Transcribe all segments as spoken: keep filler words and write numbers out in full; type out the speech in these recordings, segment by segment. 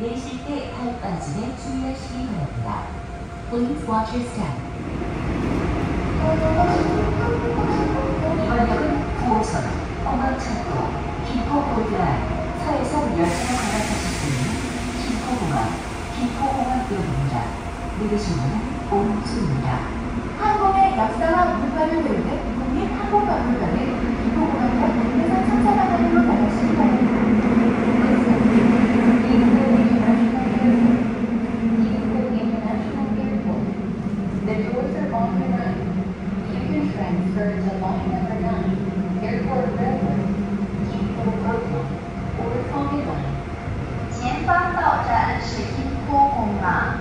내쉴 때 발 빠짐에 주의하시기 바랍니다. Please watch your step. 이번 역은 구호선, 공항철도, 김포골드라인, 서해선 열차가 갈아타실 때는 김포공항, 김포공항역입니다. 내리실 문은 오른쪽입니다. 항공의 역사와 문화를 배우는 국립항공박물관은 김포공항과 해상 청사관으로 나가시기 바랍니다. The doors are on the right. You can transfer to line number nine, Airport Railroad, 김포 Boardwalk, or Tommy Line. 前方到站是金坡公항,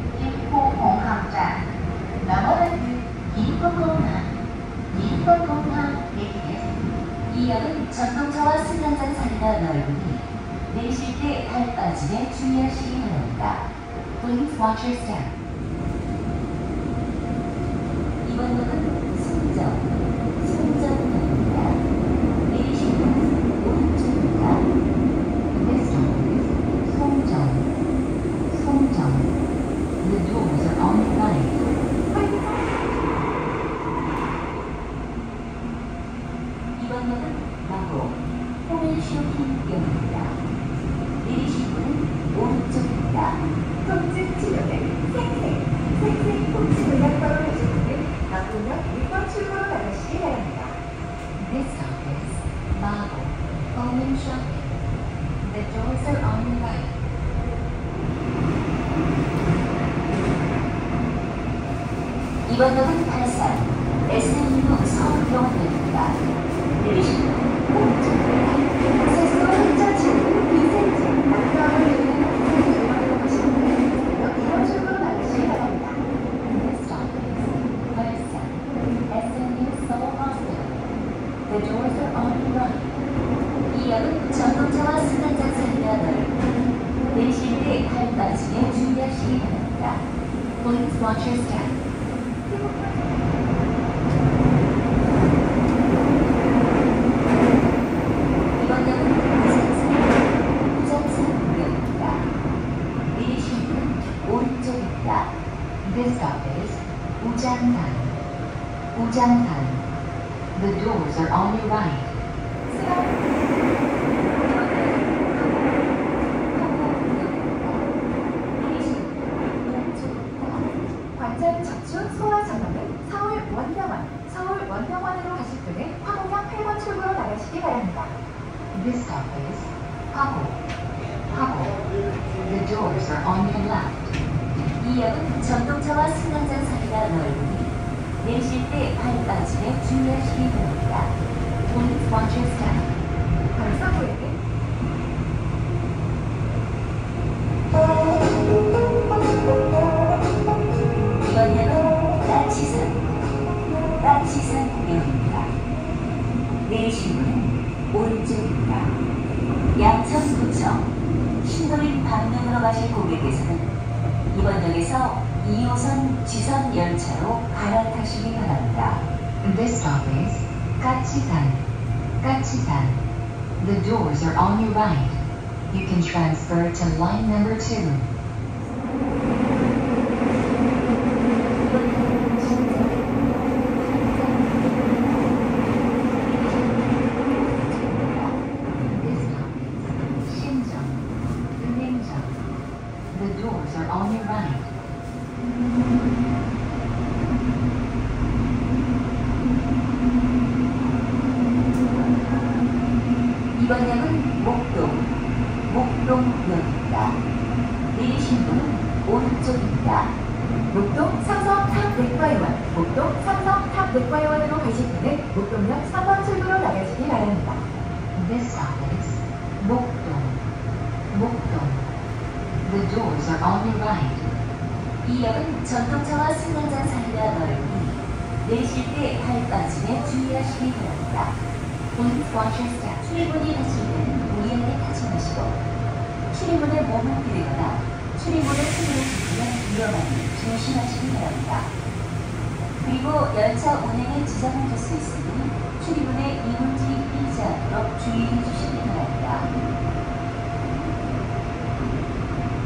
김포공항站. 너머는 김포공항, 김포공항역입니다. 이 역은 전동차와 승강장 사이가 넓으니 내쉴 때 발 빠짐에 주의하시기 바랍니다. Please watch your step. 이번 역은 송정, 송정역입니다. 내리실 문은 오른쪽입니다. This stop is 송정, 송정. The doors are on the right. 이번 역은 마곡, 홍일쇼핑역입니다. 내리실 문은 오른쪽입니다. 통증 치료는 생생, 생생 통증 의학과로 가실 분은 마곡역 일 번 출구로 나가시기 바랍니다. This stop is 마곡, 홍일쇼핑. The doors are on the right. 이번 역은 발산, 에스엔유 서울병원역입니다. 내리실 문은 오른쪽입니다. 세수 행정치료는 비센지, 낙서하는 데는 통증 가실 분은 역 이 번 출구로 나가시기 바랍니다. This stop is 발산, 에스엔유 Seoul Hospital. The doors are on the right. 이 역은 전동차와 승강장 사이가 넓고 내리실 때 발 빠짐에 주의하시기 바랍니다. Please watch your step. 이번 역은 우장산, 우장산역입니다. 내리실 문은 오른쪽입니다. This stop is 우장산, 우장산. The doors are on your right. 관절 척추 소아 전문은 서울 원병원, 서울 원병원으로 가실 분은 화곡역 팔 번 출구로 나가시기 바랍니다. This stop is 화곡, 화곡. The doors are on your left. 이 역은 전동차와 승강장 사이가 넓으니 내쉴 때 발 빠짐에 주의하시기 바랍니다. Please watch your step. 벌써보이는 이번 역은 나치산, 나치산역입니다. 내리실 문은 오른쪽입니다. 양천구청, 신도림 방면으로 가실 고객께서는 이번 역에서 이 호선 지선 열차로 갈아타시기 바랍니다. This stop is 까치산, 까치산. The doors are on your right. You can transfer to line number two. This stop is 신정, 은행정. The doors are on your right. 이번 역은 목동, 목동역입니다. 내리실 문은 오른쪽입니다. 목동 삼성 탑내과의원, 목동 삼성 탑내과의원으로 가실 분은 목동역 삼 번 출구로 나가시기 바랍니다. This stop is 목동, 목동. The doors are on your right. 이 역은 전동차와 승강장 사이가 넓으니 내리실 때 발 빠짐에 주의하시기 바랍니다. Please watch your step. 출입문이 닫힐 때는 무리하게 타지 마시고 출입문에 몸을 들이거나 출입문을 손으로 짚으면 위험하니 조심하시기 바랍니다. 그리고 열차 운행에 지장을 줄 수 있으니 출입문에 이물질이 끼지 않도록 주의해 주시기 바랍니다.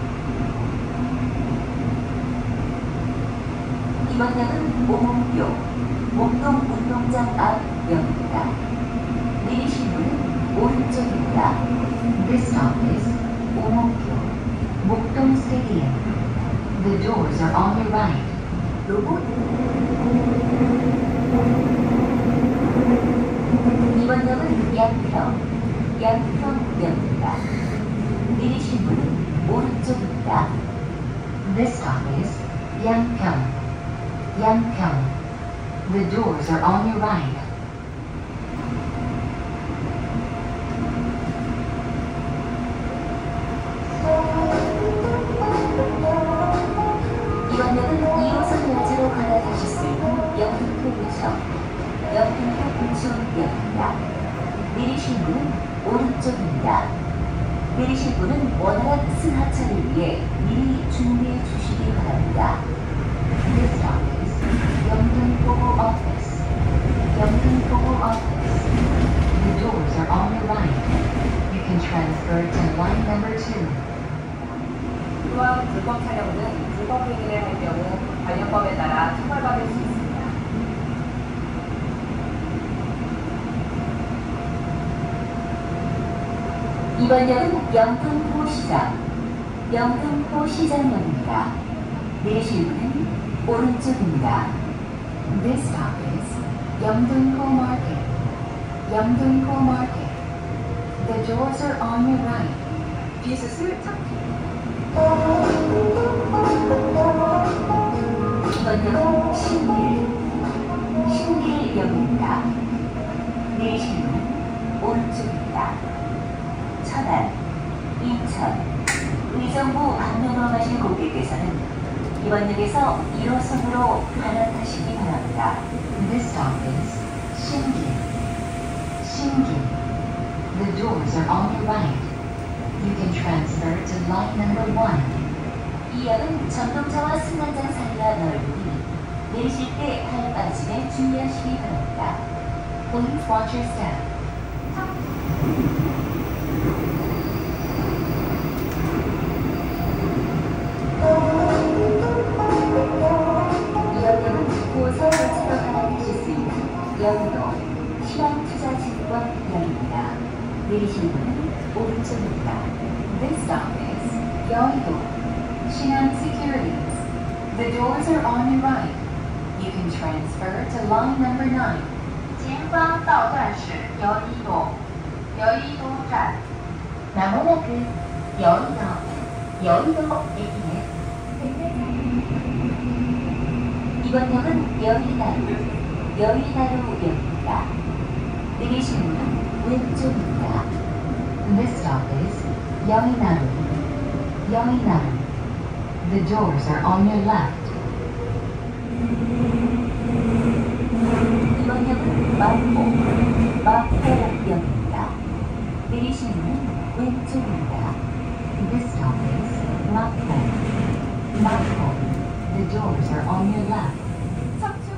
이번 역은 오목교 목동 운동장 앞역입니다. 내리실 문은 오른쪽입니다. This stop is 오목교 목동 Stadium. The doors are on your right. 로봇 이번 역은 양평 양평역입니다. 내리실 문은 오른쪽입니다. This stop is Yangpyeong. Yangpyeong. The doors are on your right. 이번 역은 이 호선 열차로 갈아타실 수 있는 영등포구청 영등포구청역입니다. 내리실 문은 오른쪽입니다. 내리실 분은 원활한 승하차를 위해 미리 준비해 주시기 바랍니다. This stop is Yeongdeung-pogo Office. Yeongdeung-pogo Office. The doors are on your right. You can transfer to line number two. 또한 불법 촬영 등 불법 행위를 할 경우 관련법에 따라 처벌받을 수 있습니다. 이번 역은 영등포시장, 영등포시장역입니다. 내리실 분은 오른쪽입니다. This stop is Yeongdeung-po Market. Yeongdeung-po Market. The doors are on your right. 비수술 착피. 이번 역은 신길, 신길역입니다. 내리실 분은 오른쪽입니다. 천안, 인천, 의정부 방면으로 가실 고객께서는 이번 역에서 일 호선으로 갈아타시기 바랍니다. This stop is Shingi. Shingi. The doors are on your right. You can transfer to line number one. 이 역은 전동차와 승강장 사이가 넓으니 내리실 때 발 빠짐에 주의하시기 바랍니다. Please watch your step. 이번 역은 고서 열차로 갈아타실 수 있는 영도 신한투자증권역입니다. 내리실 분은 오른쪽입니다. This stop is Yeouido, Shinhan Securities. The doors are on your right. You can transfer to line number nine. 前方到站是여의도 여의도站。 마모나크 여의도 여의도역이네. 이번 역은 여의나루 여의나루역입니다. 내리실 문은 왼쪽입니다. This stop is Yeouinaru. Yeouinaru. The doors are on your left. 이번 역은 마포 마포역입니다. 내리실 문은 왼쪽입니다. This stop is Mapo. Mapo. The doors are on your left. 척추.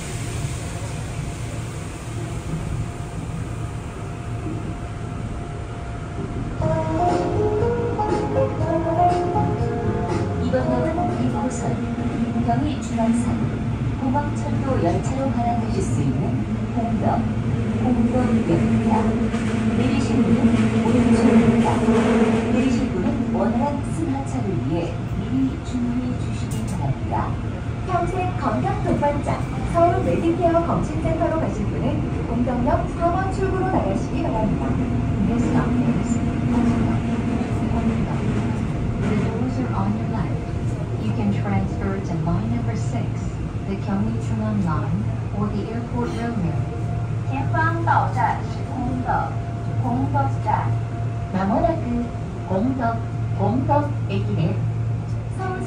이번 역은 일 호선 경의중앙선 공항철도 열차로 갈아타실 수 있는 홍덕 홍덕역입니다. 내리실 문은 오른쪽입니다. 내리실 분은 원활한 승하차를 위해 미리 준비해 주시기 바랍니다. 평생 건강 동반자 서울 메디케어 검진센터로 가실 분은 공덕역 사 번 출구로 나가시기 바랍니다. This stop is Honda. Honda. The doors are on your left. You can transfer to line number six, the Gyeonggi-Chungan Line, or the Airport Railroad. 前方到站是空的空的站。 마모나크 공덕 공덕駅 서울시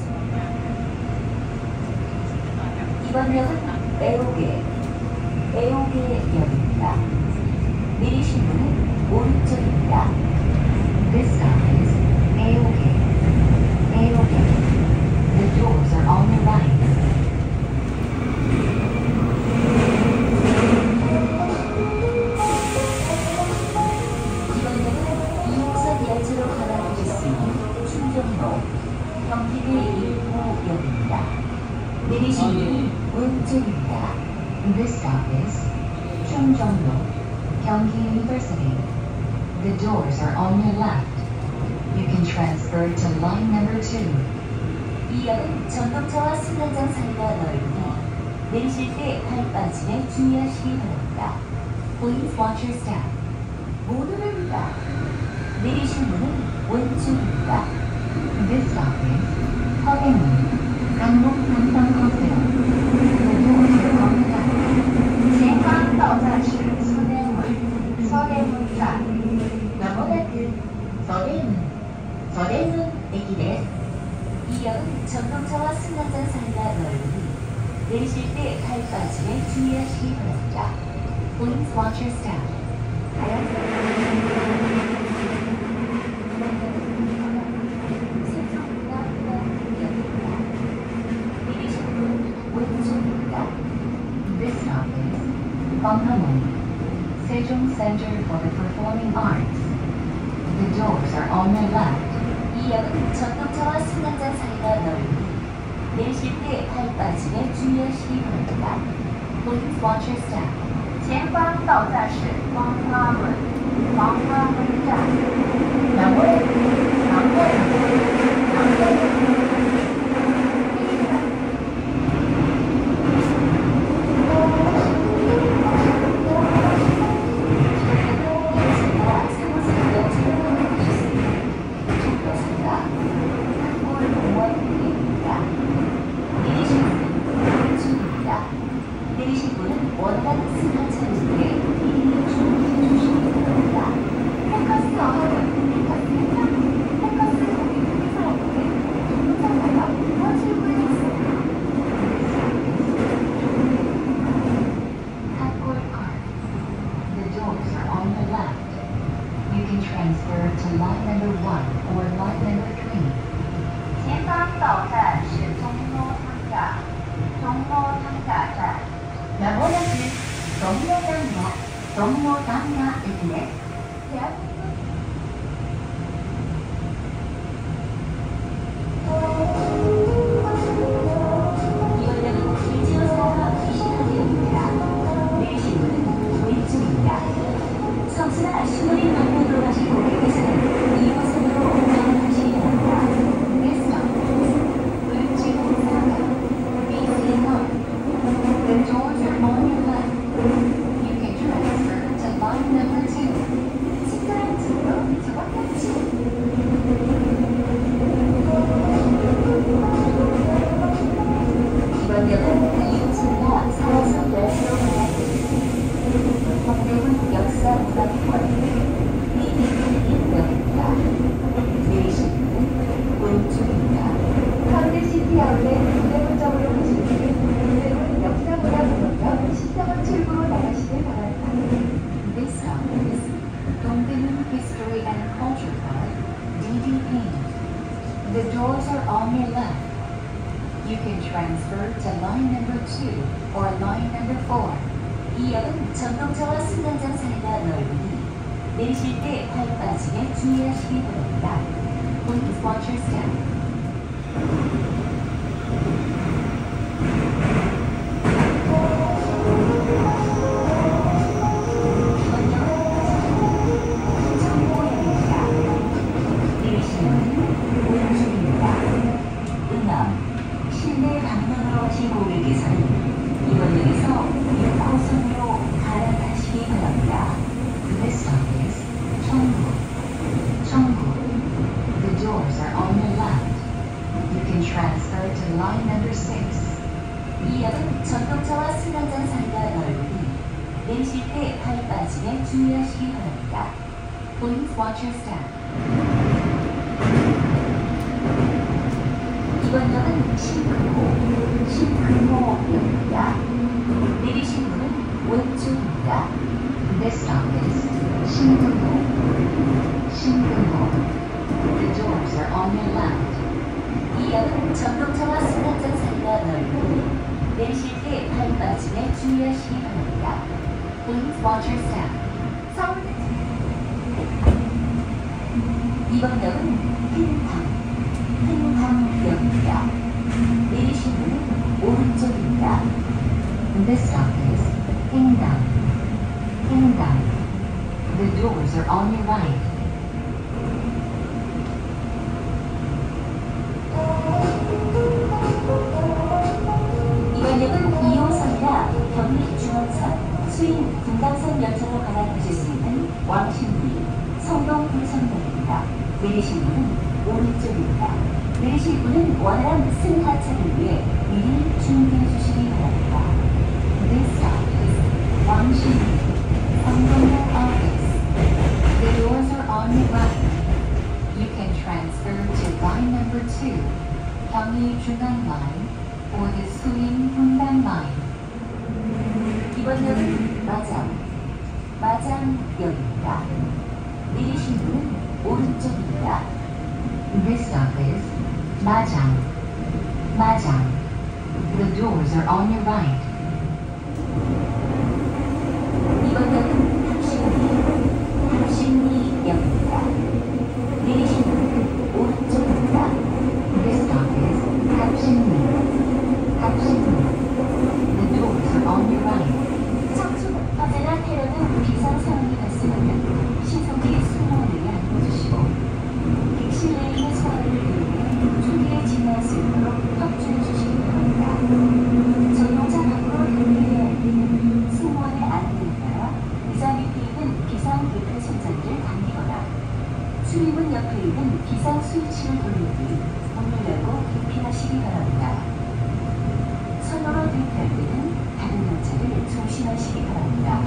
이번 역은 애오개 애오개역입니다. 내리실 문은 오른쪽입니다. This stop is Aoge. Aoge. The doors are on your right. 이번 역은 이 호선 열차로 갈아타실 수 있는 충정로 경기대 일 호역입니다. 내리실 문은 왼쪽입니다. This stop is 충정로, Gyeonggi University. The doors are on your left. You can transfer to line number two. 이 역은 전동차와 승강장 사이가 넓으니 내리실 때 발 빠짐에 주의하시기 바랍니다. Please watch your step. 모두입니다. 내리실 문은 왼쪽입니다. This stop is 서대문, 강북 단성호텔. The doors are on the left. 前方到站是서대문 서대문站。 まもなく서대문 서대문駅です。이 역은 전동차와 승강장 사이가 넓으니 내리실 때 발 빠짐에 주의하시기 바랍니다. Please watch your step. This stop is Banghamon, Sejong Center for the Performing Arts. The doors are on your left. 이 역은 전동차와 승강장 사이가 넓으니 내리실 때 발 빠짐에 주의하시기 바랍니다. Please watch your step. 前方到站是黄花门黄花门站。 명월, 명월, 명월. 내리실 분은 원하는 승강차인데 이름을 주의해 주시기 바랍니다. 포커스 어하는 포커스 포커스 고객님의 사용에 동사가가 더 출구에 있습니다. Hatcourt Park. The doors are on your left. You can transfer to line number one or line number three. 前方到站是中路汤站中路汤甲站。 まもなく종로당가 종로당가駅です。 대한민국 이번 역은 일지어사가 이시간역입니다. 내리실 문은 왼쪽입니다. 성수나 신호리 방면으로 가신 고객께서는 이 호선으로 운전하시기 바랍니다. This stop is 을지로사가 비스리너. The doors are on your left. You can transfer to line number two. 친절한 친구로 정확한 친구. 이번 역은 이호선과 사호선 역으로 가야 됩니다. 광대문 역사문화회관 이대표역입니다. 내리실 문은 왼쪽입니다. 현대시티 아울렛 동대문점으로 가실 때는 동대문 역사문화공원역 신정원 출구로 나가시길 바랍니다. This stop is Dongdaemun History and Culture Park, D D P. The doors are on your left. You can transfer to line number two or line number four. 이 역은 전동차와 승강장 사이가 넓으니 내리실 때 발 빠짐에 주의하시기 바랍니다. Please watch your step. 정보역입니다. 내리시는 왼쪽입니다. 응암, 실내 방면으로 가신 고객께서는 이번 역에서 육 호선으로 갈아타시기 바랍니다. This stop is 청구, 청구. The doors are on your left. You can transfer to line number six. 이 역은 전동차와 승강장 사이가 넓으니 내리실 때 발 빠짐에 주의하시기 바랍니다. Please watch your step. 이번 역은 신금호, 신금호역입니다. 내리실 문은 왼쪽입니다. This stop is 신금호, 신금호. The doors are on your left. 이 역은 전동차와 승강장 사이가 넓으니 내리실 때 발 빠짐에 주의하시기 바랍니다. Please watch your step. 서울대 이번 역은 흥탕, 흥탕역입니다. 내리실 문은 오른쪽입니다. 호선 열차로 갈아타실 수 있는 왕십리, 성동 불성역입니다. 내리실 문은 오른쪽입니다. 내리실 분은 원활한 승하차를 위해 미리 준비해 주시기 바랍니다. This stop is 왕십리, 성동역 office. The doors are on your right. You can transfer to line number two, 경의 중앙 line, or the 수인 분당 line. 이번 역은 마장, 마장역입니다. 내리실 문은 오른쪽입니다. This stop is Majang, Majang. The doors are on your right. 이번 역은 탑신리, 탑신리역입니다. 내리실 문은 오른쪽입니다. This stop is 탑신리, 탑신리. The doors are on your right. 화재나 테러 등 비상 상황이 발생하면 신속히 승무원에게 알려주시고 객실 내에 있는 소화를 이용해 조기에 진화할 수 있도록 협조해 주시기 바랍니다. 전용차 밖으로 대피해야 할 때는 승무원의 안내에 따라 의자 밑에 있는 비상 대피 손잡이를 당기거나 출입문 옆에 있는 비상 스위치를 돌린 뒤 문을 열고 대피하시기 바랍니다. 선로로 대피할 때는 다른 열차를 조심하시기 바랍니다.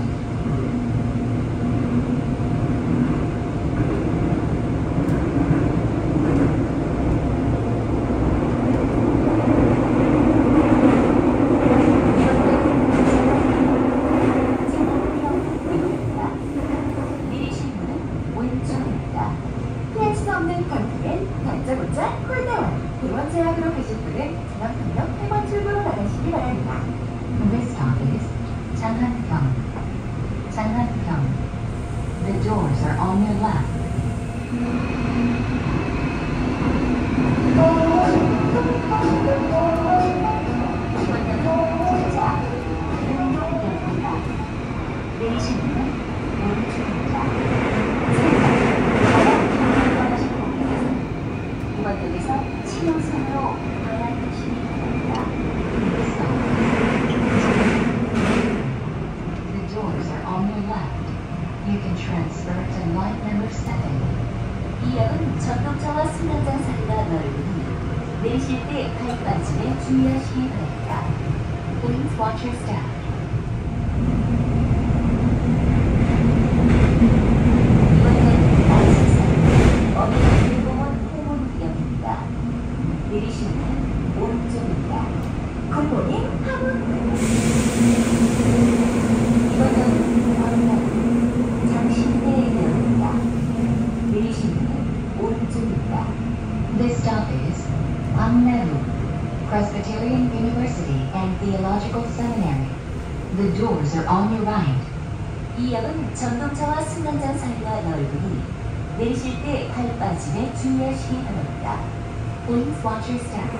내리실 문은 왼쪽입니다. 피할 수 없는 관계엔 다짜고짜 콜다운. 대원 제약으로 가실 분은 중앙평역 팔 번 출구로 나가시기 바랍니다. This stop is 장한평, 장한평. The doors are on your left. 이번 역은 진짜 운동역입니다. 내리실 문은 오른쪽입니다. 이번 역에서 신호선으로 갈아타시기 바랍니다. This stop The doors are on your left. You can transfer to line number seven. 이 역은 전동차와 승강장 사이가 넓으니 내리실 때 발 빠짐에 주의하시기 바랍니다. Please watch your step. 이번 역은 나이스산 어린이대공원 해문역입니다. 내리실 문은 오른쪽입니다. 굿모닝 하문. 이번 역은 왕남, 장신대역입니다. 내리실 문은 오른쪽입니다. This stop is Angnalu, Presbyterian University and Theological Seminary. The doors are on your right. 이 역은 전동차와 승강장 사이가 넓으니 내리실 때 발 빠짐에 주의하시기 바랍니다. Please watch your step.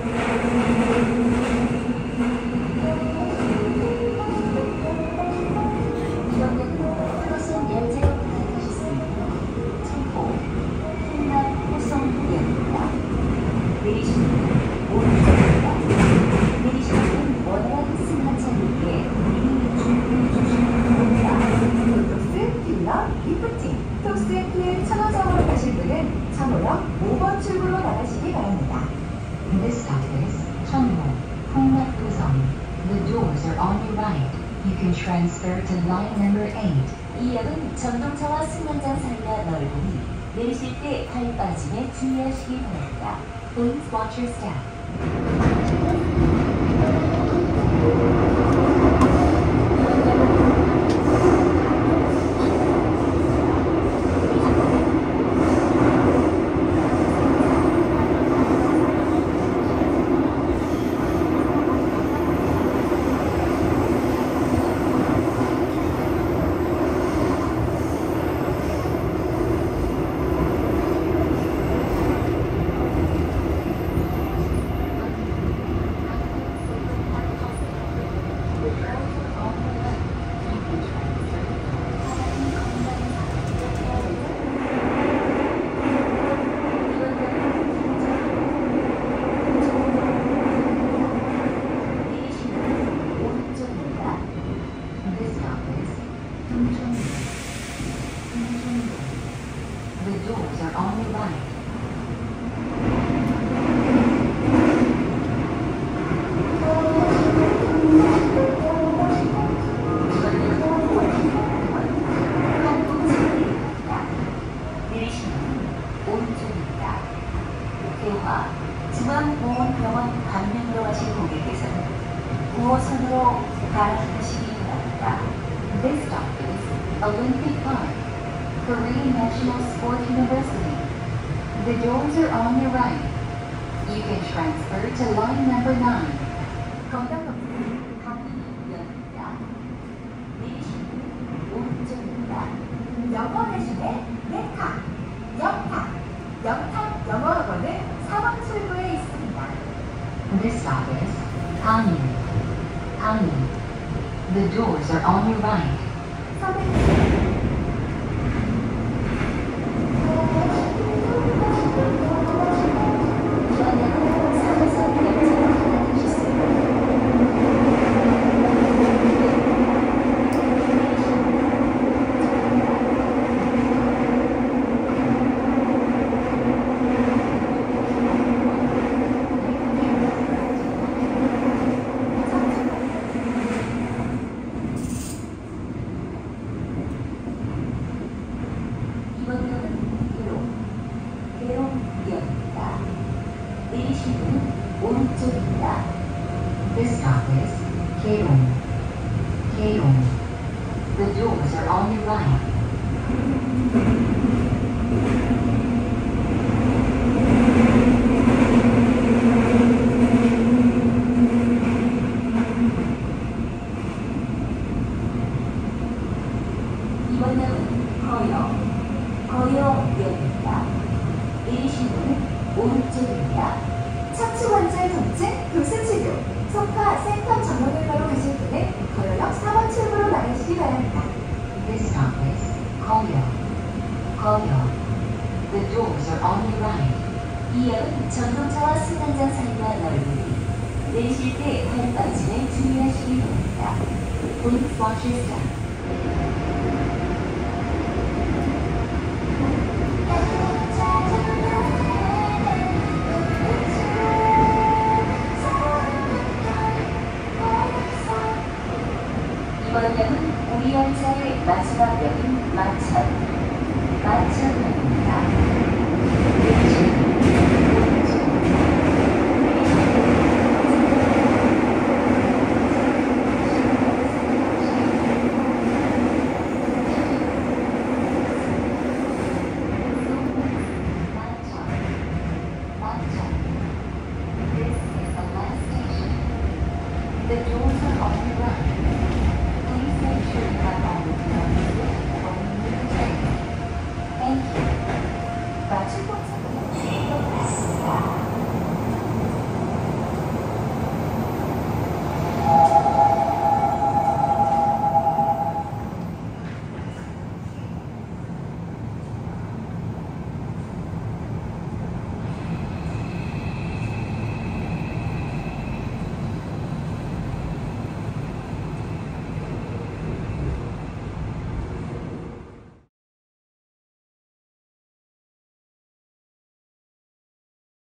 이번 역은 호선 열차역 갈아타실 수 있는 청포, 풍남 호성역입니다. 내리실 문은 오른쪽입니다. 내리실 문은 원활한 승하차를 위해 미리 준비해 주시기 바랍니다. 톡스, 필러, 리프팅. 톡스 필 천호점으로 가실 분은 천호역 오 번 출구로 나가시기 바랍니다. This stop is Cheonho, 풍납구성. The doors are on your right. You can transfer to line number eight. 이 역은 전동차와 승강장 사이가 넓으니 내리실 때 발 빠짐에 주의하시기 바랍니다. Please watch your step. 대화, 중앙보건병원 방면으로 가실 고객께서는 구 호선으로 갈아타시기 바랍니다. This stop is Olympic Park, Korean National Sport University. The doors are on your right. You can transfer to line number nine. 건강 검진 방이 열립니다. 내리시는 오른쪽입니다. 영어 대신에 네타, 영타, 영타 영어 학원은 삼 번 출구에 있습니다. This stop is Hanyu. Hanyu. The doors are on your right. 서백지 이번에는 삼 호선 열차로 갈아타셨습니다. 이번 역은 개롱, 개롱역입니다. 내리시는 오른쪽입니다. This stop is Keong. Keong. The doors are on your right. 이번 역은 거역, 거역역입니다. 내리시는 오른쪽입니다. 척추관절 통증, 교수치료, 소파, 센터 전문의과로 가실 분은 거여역 사 번 출구로 나가시기 바랍니다. This stop is Koyo. Koyo. The doors are on your right. 이 역은 전동차와 승강장 사이가 넓으니 내리실 때 발 빠짐에 주의하시기 바랍니다. Please watch your step. 이번 역은 우리 열차의 마지막 역인 마천, 마천역입니다. The doors